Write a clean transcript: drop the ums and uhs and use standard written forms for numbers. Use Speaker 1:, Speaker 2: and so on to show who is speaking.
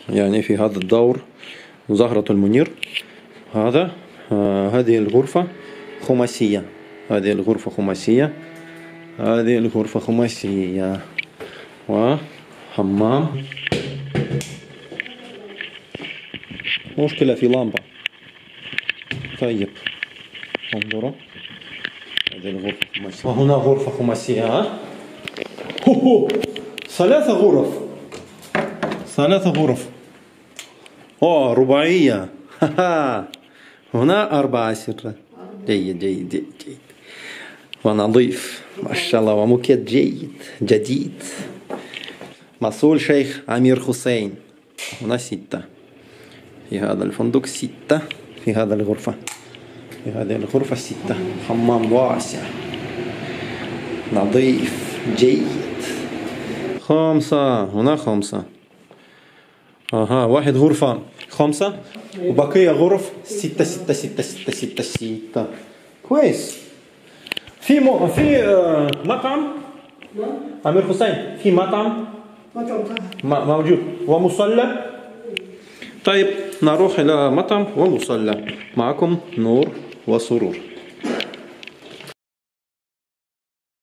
Speaker 1: يعني في هذا الدور زهرة المنير. هذه الغرفة خماسية. هذه الغرفة خماسية. هذه الغرفة خماسية وحمام. مشكلة في لمبة. طيب انظروا، هذه الغرفة خماسية وهنا غرفة خماسية. ثلاث غرف. رباعية. هنا 4 سرة. جيد ونظيف ما شاء الله، وموكيت جديد. مسؤول شيخ أمير حسين. هنا 6 في هذا الفندق، 6 في هذا الغرفة. في هذه الغرفة 6. حمام واسع نظيف جيد. 5 هنا 5. واحد غرفة 5 وبقية غرف 6 6 6 6 6 6. كويس. في مطعم أمير حسين، في مطعم موجود ومصلى. طيب نروح إلى مطعم ومصلى. معكم نور وسرور.